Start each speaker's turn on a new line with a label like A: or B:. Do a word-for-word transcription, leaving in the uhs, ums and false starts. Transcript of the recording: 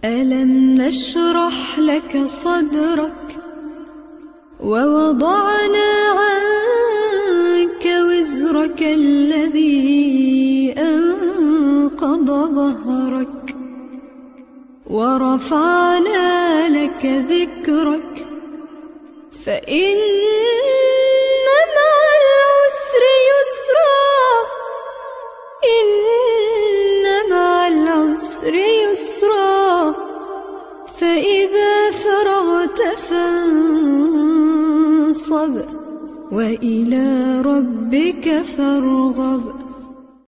A: ألم نشرح لك صدرك ووضعنا عنك وزرك الذي أنقض ظهرك ورفعنا لك ذكرك فإن مع العسر يسرا إن مع العسر يسرا فإذا فرغت فانصب وإلى ربك فارغب.